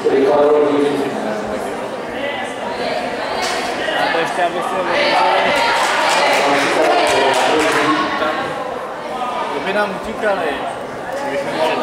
A to ještě aby se kdyby nám utíkali, kdybychom mohli